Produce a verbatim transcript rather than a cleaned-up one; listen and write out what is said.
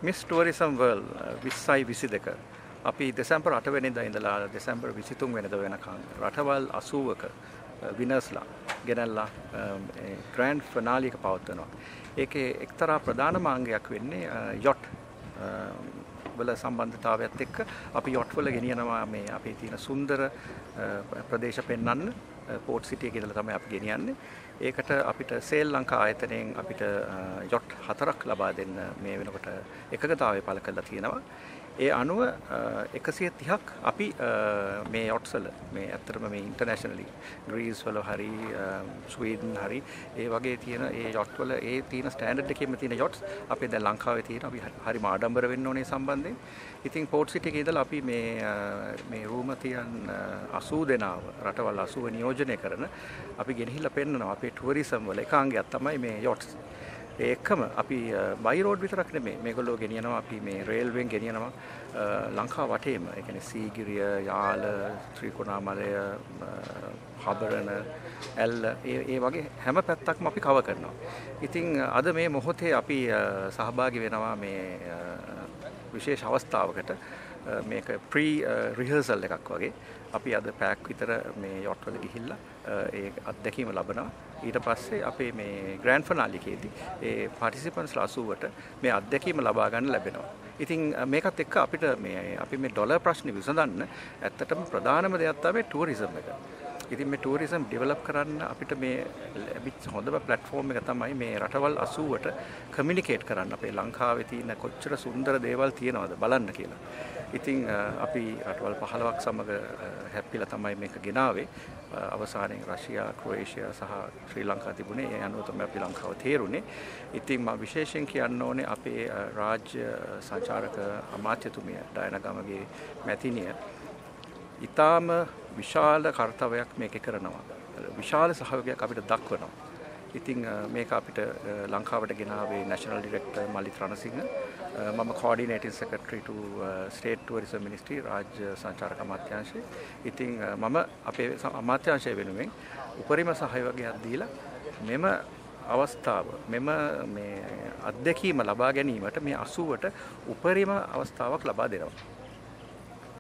Miss Tourism World විස්සයි විසිදෙක අපි දෙසැම්බර් අට වෙනිදා ඉඳලා දෙසැම්බර් විසිතුන් වෙනිදා වෙනකන් රටවල් අසූවක විනර්ස්ලා ගෙනල්ලා ග්‍රෑන්ඩ් ෆිනාලි එක පවත්වනවා. ඒකේ එක්තරා ප්‍රධානම අංගයක් වෙන්නේ යොට් වල සම්බන්ධතාවයත් එක්ක අපි යොට් වල ගෙනියනවා මේ අපේ තියෙන සුන්දර ප්‍රදේශ පෙන්වන්න පෝට් සිටි එකේ ඉඳලා තමයි අපි ගෙනියන්නේ. ඒකට අපිට සේල් ලංකා ආයතනයෙන් අපිට යොට් හතරක් ලබා දෙන්න මේ වෙනකොට එකගතාවය පළ කරලා තියෙනවා. ඒ අනුව එකසිය තිහක් අපි මේ යොට්ස් වල මේ ඇත්තටම මේ ඉන්ටර්නැෂනලි ග්‍රීස් වල හරි ස්වීඩන් හරි ඒ වගේ තියෙන ඒ යොට් වල ඒ තියෙන ස්ටෑන්ඩඩ් එකේම තියෙන යොට්ස් අපේ දැන් ලංකාවේ තියෙන අපි හරිම ආඩම්බර වෙන්න ඕනේ සම්බන්ධයෙන්. ඉතින් පෝට් සිටි එකේ ඉඳලා අපි මේ මේ රූම තියන් අසූ දෙනාව රටවල් අසූව නියෝජනය කරන අපි ගෙනහිල්ලා පෙන්නනවා අපේ ටුවරිසම් වල එකාංගයක් තමයි මේ යොට්ස්. ඒකම අපි බයි රෝඩ් විතරක් නෙමෙයි මේගොල්ලෝ ගෙනියනවා අපි මේ රේල්වෙන් ගෙනියනවා ලංකාව වටේම ඒ කියන්නේ සීගිරිය යාල ත්‍රිකුණාමලය හබරණ ඇල්ල ඒ ඒ වගේ හැම පැත්තක්ම අපි කවර් කරනවා. ඉතින් අද මේ මොහොතේ අපි සහභාගී වෙනවා මේ විශේෂ අවස්ථාවකට මේක ප්‍රී රිහර්සල් එකක් වගේ අපි අද පැයක් විතර මේ යොට් වල ගිහිල්ලා ඒ අත්දැකීම ලබනවා. ඊට පස්සේ අපේ මේ ග්‍රෑන්ඩ් ෆිනාලි එකේදී ඒ පාටිසිපන්ට්ස්ලා අසූවට මේ අත්දැකීම ලබා ගන්න ලැබෙනවා. ඉතින් මේකත් එක්ක අපිට මේ අපි මේ ඩොලර් ප්‍රශ්නේ විසඳන්න ඇත්තටම ප්‍රධානම දෙයක් තමයි ටුවරිසම් එක. ඉතින් මේ ටුවරිසම් ඩෙවලොප් කරන්න අපිට මේ ලැබිච්ච හොඳම ප්ලැට්ෆෝම් එක තමයි මේ රටවල් අසූවට කමියුනිකේට් කරන්න අපේ ලංකාවේ තියෙන කොච්චර සුන්දර දේවල් තියෙනවද බලන්න කියලා. ඉතින් අපි රටවල් පහළොවක් සමග හැප්පිලා තමයි මේක ගෙනාවේ. අවසානයේ රෂ්‍යා, ක්‍රොේෂියා සහ ශ්‍රී ලංකාව තිබුණේ. ඒ අනුව තමයි අපි ලංකාව තේරුනේ. ඉතින් මම විශේෂයෙන් කියන්න ඕනේ අපේ රාජ්‍ය සංචාරක අමාත්‍යතුමිය ඩයනගමගේ මැතිණිය ඊටාම විශාල කාර්යයක් මේක කරනවා. විශාල සහයෝගයක් අපිට දක්වනවා. ඉතින් මේක අපිට ලංකාවට ගෙනාවේ නැෂනල් ඩිරෙක්ටර් මලිත් රණසිංහ මම coordinating secretary to state tourism ministry රාජ්‍ය සංචාරක අමාත්‍යාංශය. ඉතින් මම අපේ අමාත්‍යාංශය වෙනුවෙන් උපරිම සහයෝගයක් දීලා මෙම අවස්ථාව මෙම මේ අත්දැකීම ලබා ගැනීමට මේ අසූවට උපරිම අවස්ථාවක් ලබා දෙනවා.